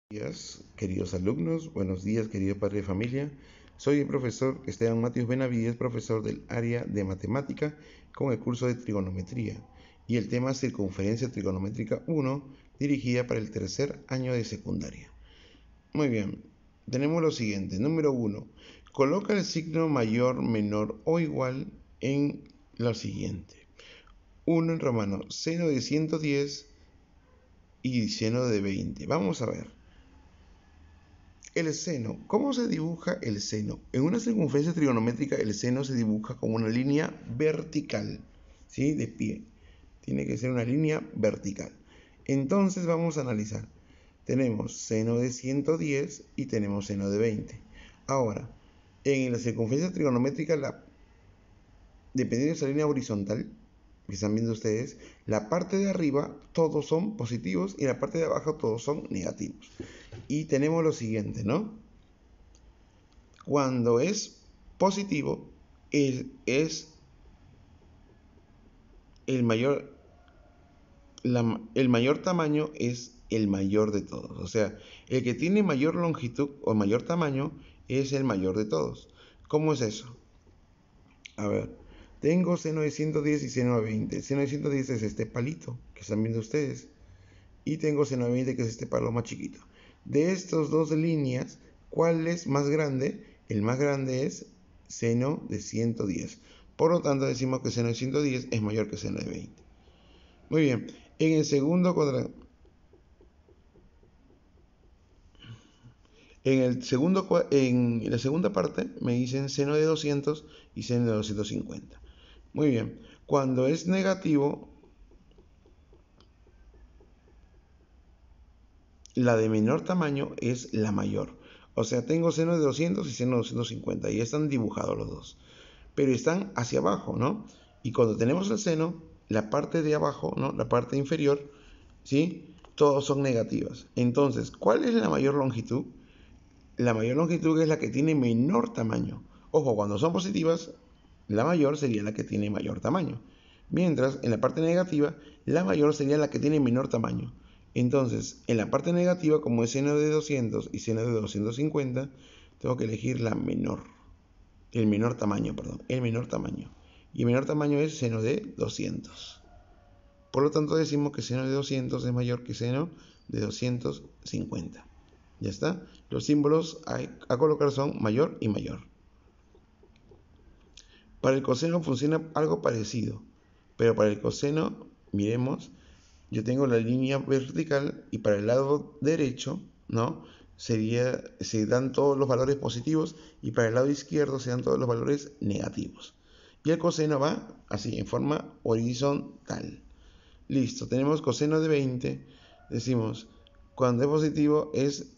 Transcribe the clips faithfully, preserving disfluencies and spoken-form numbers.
Días, queridos alumnos, buenos días, querido padre de familia. Soy el profesor Esteban Matius Benavides, profesor del área de matemática con el curso de trigonometría y el tema circunferencia trigonométrica uno, dirigida para el tercer año de secundaria. Muy bien, tenemos lo siguiente. Número uno, coloca el signo mayor, menor o igual en lo siguiente. uno en romano, seno de ciento diez y seno de veinte. Vamos a ver. El seno. ¿Cómo se dibuja el seno? En una circunferencia trigonométrica el seno se dibuja con una línea vertical, ¿sí? De pie. Tiene que ser una línea vertical. Entonces vamos a analizar. Tenemos seno de ciento diez y tenemos seno de veinte. Ahora, en la circunferencia trigonométrica, la, dependiendo de esa línea horizontal que están viendo ustedes, la parte de arriba todos son positivos y la parte de abajo todos son negativos. Y tenemos lo siguiente, ¿no? Cuando es positivo, es, es el mayor, la, el mayor tamaño es el mayor de todos. O sea, el que tiene mayor longitud o mayor tamaño es el mayor de todos. ¿Cómo es eso? A ver, tengo seno de ciento diez y seno de veinte. Seno de ciento diez es este palito que están viendo ustedes. Y tengo seno de veinte que es este palo más chiquito. De estas dos líneas, ¿cuál es más grande? El más grande es seno de ciento diez. Por lo tanto, decimos que seno de ciento diez es mayor que seno de veinte. Muy bien. En el segundo cuadrado, en el segundo, en la segunda parte me dicen seno de doscientos y seno de doscientos cincuenta. Muy bien. Cuando es negativo, la de menor tamaño es la mayor. O sea, tengo seno de doscientos y seno de doscientos cincuenta. Y están dibujados los dos. Pero están hacia abajo, ¿no? Y cuando tenemos el seno, la parte de abajo, ¿no? La parte inferior, ¿sí? Todos son negativas. Entonces, ¿cuál es la mayor longitud? La mayor longitud es la que tiene menor tamaño. Ojo, cuando son positivas, la mayor sería la que tiene mayor tamaño. Mientras, en la parte negativa, la mayor sería la que tiene menor tamaño. Entonces, en la parte negativa, como es seno de doscientos y seno de doscientos cincuenta, tengo que elegir la menor. El menor tamaño, perdón. El menor tamaño. Y el menor tamaño es seno de doscientos. Por lo tanto, decimos que seno de doscientos es mayor que seno de doscientos cincuenta. Ya está. Los símbolos a, a colocar son mayor y mayor. Para el coseno funciona algo parecido. Pero para el coseno, miremos, yo tengo la línea vertical y para el lado derecho, ¿no? Sería, se dan todos los valores positivos y para el lado izquierdo se dan todos los valores negativos. Y el coseno va así, en forma horizontal. Listo, tenemos coseno de veinte. Decimos, cuando es positivo es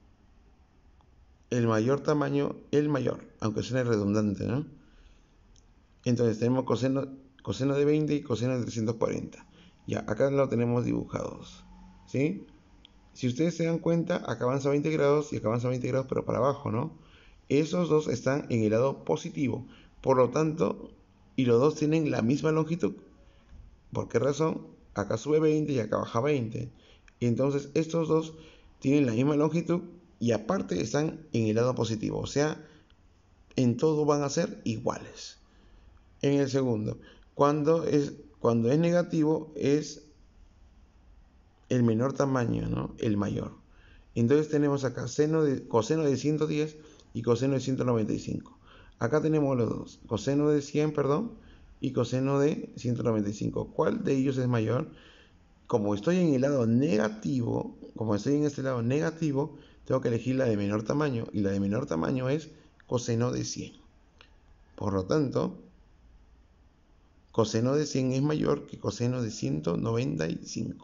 el mayor tamaño, el mayor, aunque suene redundante, ¿no? Entonces tenemos coseno, coseno de veinte y coseno de trescientos cuarenta. Ya, acá lo tenemos dibujados, ¿sí? Si ustedes se dan cuenta, acá avanza veinte grados y acá avanza veinte grados, pero para abajo, ¿no? Esos dos están en el lado positivo. Por lo tanto, y los dos tienen la misma longitud. ¿Por qué razón? Acá sube veinte y acá baja veinte. Y entonces estos dos tienen la misma longitud y aparte están en el lado positivo. O sea, en todo van a ser iguales. En el segundo, cuando es, cuando es negativo es el menor tamaño, ¿no? El mayor. Entonces tenemos acá seno de, coseno de ciento diez y coseno de ciento noventa y cinco. Acá tenemos los dos, coseno de cien, perdón, y coseno de ciento noventa y cinco. ¿Cuál de ellos es mayor? Como estoy en el lado negativo, como estoy en este lado negativo, tengo que elegir la de menor tamaño, y la de menor tamaño es coseno de cien. Por lo tanto, coseno de cien es mayor que coseno de ciento noventa y cinco.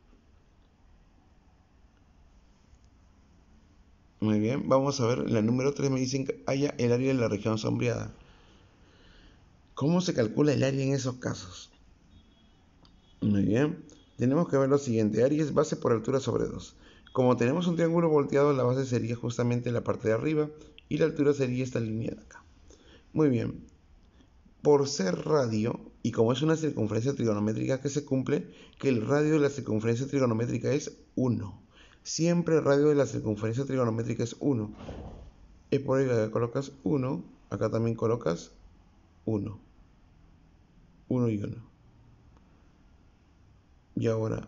Muy bien, vamos a ver, la número tres me dicen que haya el área de la región sombreada. ¿Cómo se calcula el área en esos casos? Muy bien, tenemos que ver lo siguiente, área es base por altura sobre dos. Como tenemos un triángulo volteado, la base sería justamente la parte de arriba y la altura sería esta línea de acá. Muy bien, por ser radio, y como es una circunferencia trigonométrica que se cumple, que el radio de la circunferencia trigonométrica es uno. Siempre el radio de la circunferencia trigonométrica es uno. Es por ello que acá colocas uno, acá también colocas uno. uno y uno. Y ahora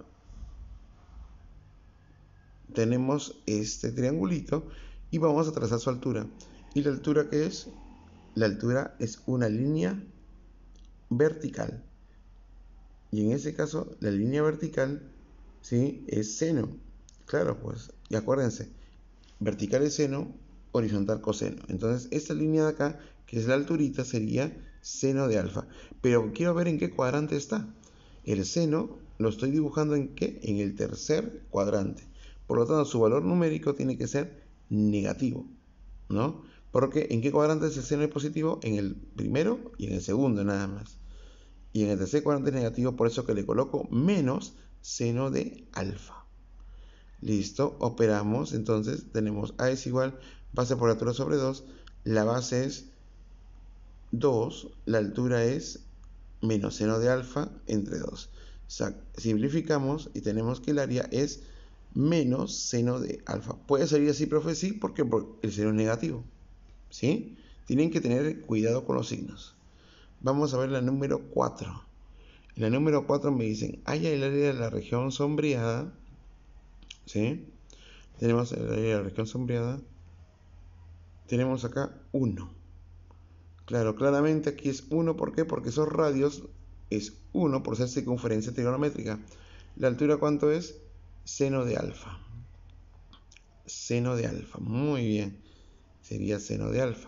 tenemos este triangulito y vamos a trazar su altura. ¿Y la altura qué es? La altura es una línea vertical. Y en ese caso, la línea vertical, ¿sí?, es seno. Claro, pues, y acuérdense, vertical es seno, horizontal coseno. Entonces, esta línea de acá, que es la alturita, sería seno de alfa. Pero quiero ver en qué cuadrante está. El seno lo estoy dibujando en qué? En el tercer cuadrante. Por lo tanto, su valor numérico tiene que ser negativo, ¿no? Porque ¿en qué cuadrante es el seno positivo? En el primero y en el segundo nada más. Y en el tercer cuadrante es negativo, por eso que le coloco menos seno de alfa. Listo, operamos, entonces tenemos A es igual, base por altura sobre dos, la base es dos, la altura es menos seno de alfa entre dos. O sea, simplificamos y tenemos que el área es menos seno de alfa. ¿Puede salir así, profe? Sí, porque el seno es negativo, ¿sí? Tienen que tener cuidado con los signos. Vamos a ver la número cuatro. En la número cuatro me dicen, haya el área de la región sombreada, ¿sí? Tenemos el área de la región sombreada. Tenemos acá uno. Claro, claramente aquí es uno, ¿por qué? Porque esos radios es uno por ser circunferencia trigonométrica. ¿La altura cuánto es? Seno de alfa. Seno de alfa, muy bien. Sería seno de alfa.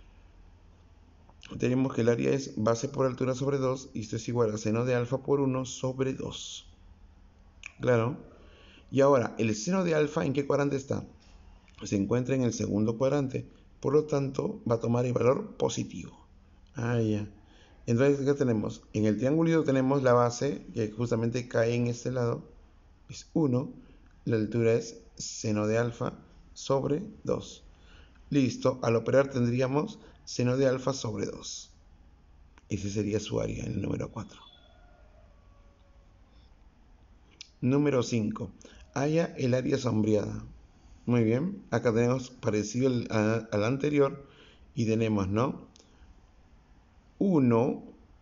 Tenemos que el área es base por altura sobre dos, y esto es igual a seno de alfa por uno sobre dos. Claro. Y ahora, ¿el seno de alfa en qué cuadrante está? Se encuentra en el segundo cuadrante. Por lo tanto, va a tomar el valor positivo. Ah, ya. Entonces, ¿qué tenemos? En el triangulito tenemos la base, que justamente cae en este lado. Es uno. La altura es seno de alfa sobre dos. Listo. Al operar tendríamos seno de alfa sobre dos. Ese sería su área en el número cuatro. Número cinco. Halla el área sombreada. Muy bien. Acá tenemos parecido al, a, al anterior. Y tenemos, ¿no? uno.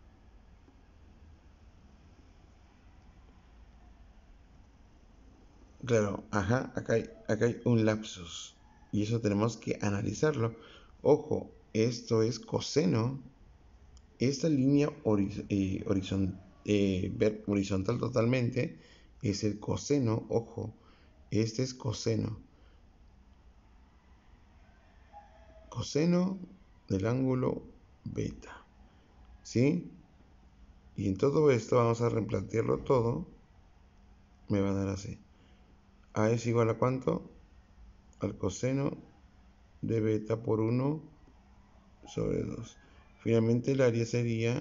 Claro, ajá, acá hay, acá hay un lapsus. Y eso tenemos que analizarlo. Ojo, esto es coseno. Esta línea horiz eh, horizon eh, ver horizontal totalmente es el coseno. Ojo, este es coseno. Coseno del ángulo beta. ¿Sí? Y en todo esto vamos a replantearlo todo. Me va a dar así. A es igual a ¿cuánto? Al coseno de beta por uno sobre dos. Finalmente el área sería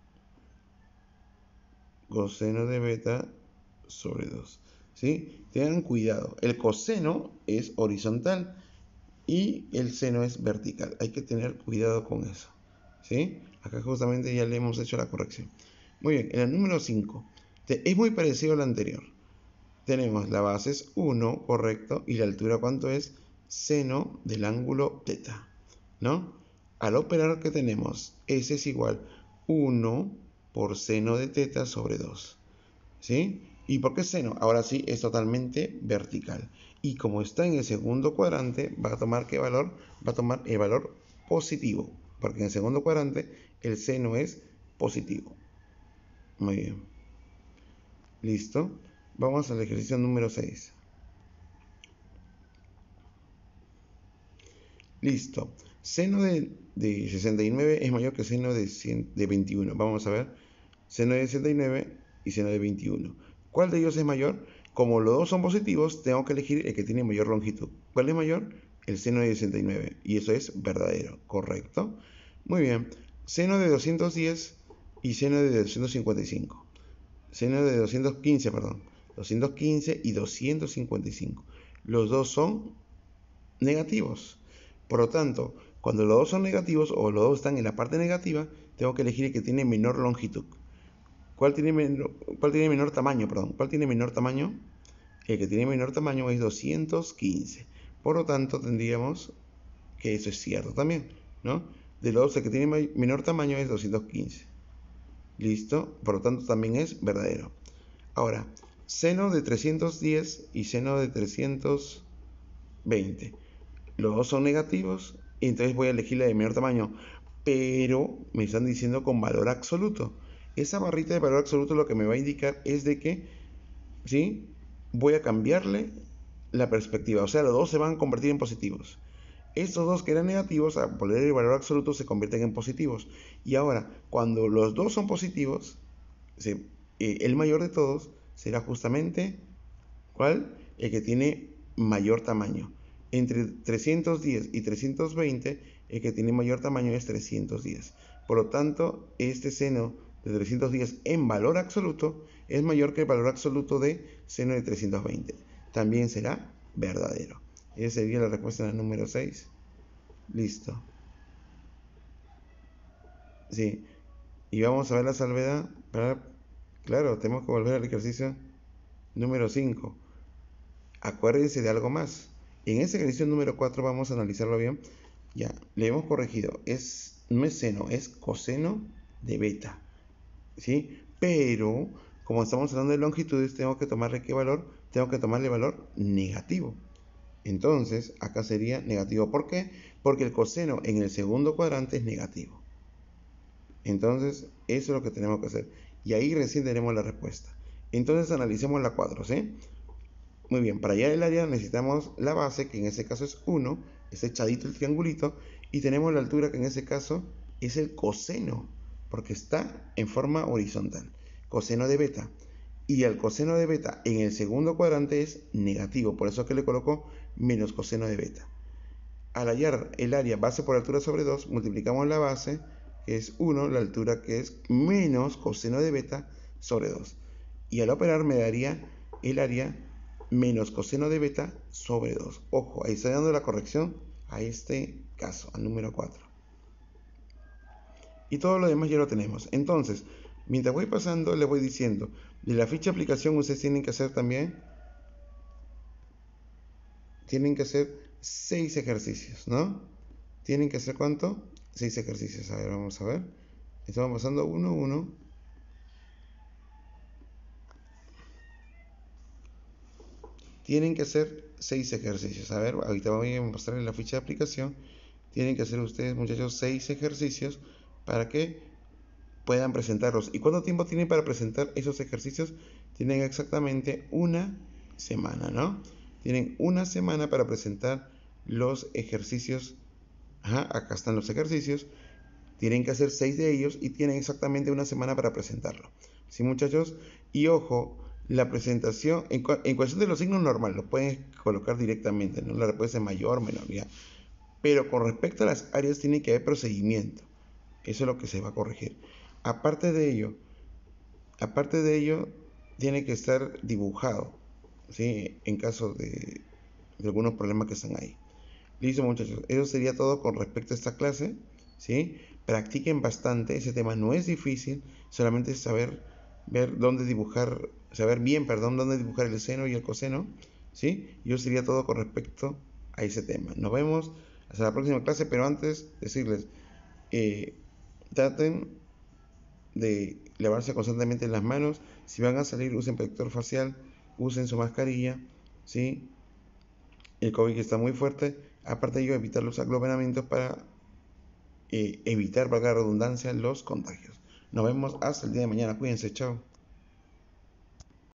coseno de beta sobre dos. ¿Sí? Tengan cuidado. El coseno es horizontal y el seno es vertical. Hay que tener cuidado con eso. ¿Sí? Acá justamente ya le hemos hecho la corrección. Muy bien, en el número cinco. Es muy parecido al anterior. Tenemos la base es uno, correcto, y la altura ¿cuánto es? Seno del ángulo teta, ¿no? Al operar, ¿qué tenemos? S es igual uno por seno de teta sobre dos, ¿sí? ¿Y por qué seno? Ahora sí es totalmente vertical. Y como está en el segundo cuadrante, va a tomar ¿qué valor? Va a tomar el valor positivo, porque en el segundo cuadrante el seno es positivo. Muy bien. ¿Listo? Vamos al ejercicio número seis. Listo. Seno de, de sesenta y nueve es mayor que seno de, cien, de veintiuno. Vamos a ver. Seno de sesenta y nueve y seno de veintiuno. ¿Cuál de ellos es mayor? Como los dos son positivos, tengo que elegir el que tiene mayor longitud. ¿Cuál es mayor? El seno de sesenta y nueve. Y eso es verdadero. ¿Correcto? Muy bien. Seno de doscientos diez y seno de doscientos cincuenta y cinco. Seno de doscientos quince, perdón. doscientos quince y doscientos cincuenta y cinco. Los dos son negativos. Por lo tanto, cuando los dos son negativos o los dos están en la parte negativa, tengo que elegir el que tiene menor longitud. ¿Cuál tiene menor, cuál tiene menor tamaño? Perdón. ¿Cuál tiene menor tamaño? el que tiene menor tamaño es doscientos quince. Por lo tanto, tendríamos que eso es cierto también, ¿no? De los dos, el que tiene menor tamaño es doscientos quince. ¿Listo? Por lo tanto, también es verdadero. Ahora, seno de trescientos diez y seno de trescientos veinte. Los dos son negativos, y entonces voy a elegir la de menor tamaño. Pero me están diciendo con valor absoluto. Esa barrita de valor absoluto lo que me va a indicar es de que, ¿sí?, voy a cambiarle la perspectiva. O sea, los dos se van a convertir en positivos. Estos dos que eran negativos, al poner el valor absoluto, se convierten en positivos. Y ahora, cuando los dos son positivos, se, eh, el mayor de todos será justamente, ¿cuál? El que tiene mayor tamaño. Entre trescientos diez y trescientos veinte, el que tiene mayor tamaño es trescientos diez. Por lo tanto, este seno de trescientos diez en valor absoluto es mayor que el valor absoluto de seno de trescientos veinte. También será verdadero. Esa sería la respuesta en el número seis. Listo. Sí. Y vamos a ver la salvedad. Para... Claro, tenemos que volver al ejercicio número cinco. Acuérdense de algo más. En ese ejercicio número cuatro vamos a analizarlo bien. Ya, le hemos corregido. Es, no es seno, es coseno de beta. ¿Sí? Pero, como estamos hablando de longitudes, tengo que tomarle ¿qué valor? Tengo que tomarle valor negativo. Entonces, acá sería negativo. ¿Por qué? Porque el coseno en el segundo cuadrante es negativo. Entonces, eso es lo que tenemos que hacer. Y ahí recién tenemos la respuesta. Entonces, analicemos la cuatro, ¿sí? Muy bien, para hallar el área necesitamos la base, que en ese caso es uno, es echadito el triangulito, y tenemos la altura, que en ese caso es el coseno, porque está en forma horizontal. Coseno de beta. Y el coseno de beta en el segundo cuadrante es negativo, por eso es que le coloco menos coseno de beta. Al hallar el área base por altura sobre dos, multiplicamos la base, que es uno, la altura que es menos coseno de beta sobre dos. Y al operar me daría el área menos coseno de beta sobre dos. Ojo, ahí estoy dando la corrección a este caso, al número cuatro. Y todo lo demás ya lo tenemos. Entonces, mientras voy pasando, les voy diciendo, de la ficha de aplicación ustedes tienen que hacer también, tienen que hacer seis ejercicios, ¿no? Tienen que hacer ¿cuánto? seis ejercicios. A ver, vamos a ver. Estamos pasando uno a uno. Tienen que hacer seis ejercicios. A ver, ahorita voy a mostrarles la ficha de aplicación. Tienen que hacer ustedes, muchachos, seis ejercicios para que puedan presentarlos. ¿Y cuánto tiempo tienen para presentar esos ejercicios? Tienen exactamente una semana, ¿no? Tienen una semana para presentar los ejercicios. Ajá, acá están los ejercicios. Tienen que hacer seis de ellos y tienen exactamente una semana para presentarlo. ¿Sí, muchachos? Y ojo, la presentación, en, en cuestión de los signos normal, lo pueden colocar directamente, ¿no? La respuesta es mayor, menor, ya. Pero con respecto a las áreas tiene que haber procedimiento. Eso es lo que se va a corregir. Aparte de ello, aparte de ello, tiene que estar dibujado, ¿sí? En caso de, de algunos problemas que están ahí. Listo, muchachos. Eso sería todo con respecto a esta clase, ¿sí? Practiquen bastante. Ese tema no es difícil. Solamente es saber ver dónde dibujar, saber bien, perdón, dónde dibujar el seno y el coseno, ¿sí? Y eso sería todo con respecto a ese tema. Nos vemos hasta la próxima clase, pero antes decirles, eh, traten de lavarse constantemente las manos. Si van a salir, usen protector facial, usen su mascarilla, ¿sí? El COVID está muy fuerte. Aparte de ello, evitar los aglomeramientos para eh, evitar, valga la redundancia, los contagios. Nos vemos hasta el día de mañana. Cuídense, chao.